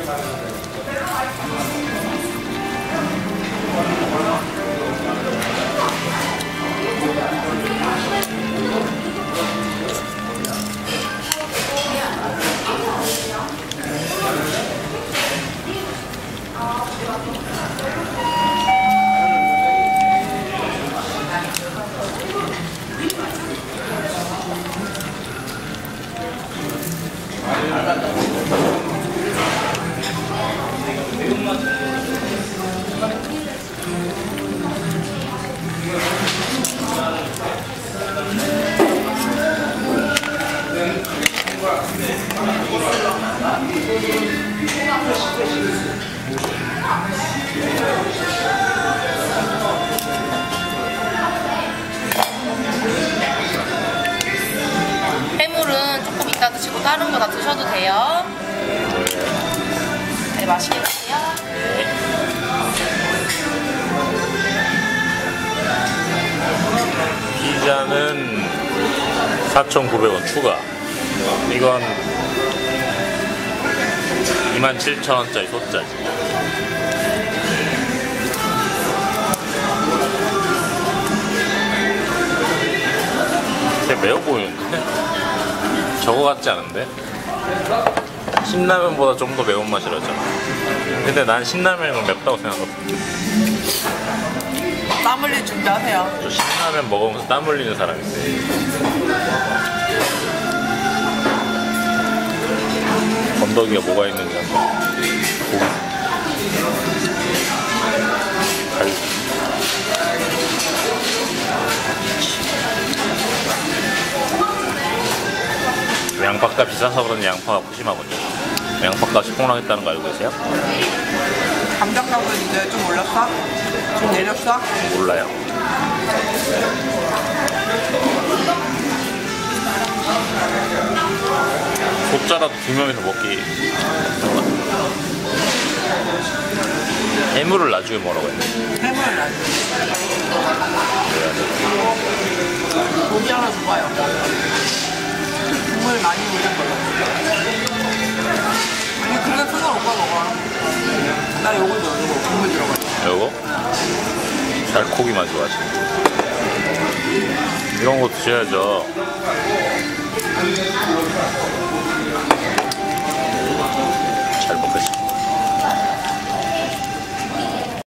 해물은 조금 이따 드시고 다른 거 다 드셔도 돼요. 네, 맛있게 드세요. 피자는 4,900원 추가. 이건 27,000원짜리 소짜지. 되게 매워 보이는데? 저거 같지 않은데? 신라면보다 좀 더 매운맛이라잖아. 근데 난 신라면은 맵다고 생각하거든. 땀 흘릴 준비하세요. 저 신라면 먹으면서 땀 흘리는 사람인데. 건더기가 뭐가 있는지 한번 보겠습니다. 양파가 비싸서 그런지 양파가 푸짐하군요. 양파값이 폭락했다는 거 알고 계세요? 감자값은 이제 좀 올랐어? 좀 내렸어? 몰라요. 소짜라도 2명이서 먹기. 해물을 나중에 뭐라고 했네. 해물을 나중에. 고기 하나 줘봐요. 국물 많이 묻은 걸로. 아니 그래 그건 오빠 먹어. 나 요거 넣어. 요거 국물 들어가. 요거? 살코기만 좋아하시네. 이런 거 드셔야죠. 잘 먹겠습니다.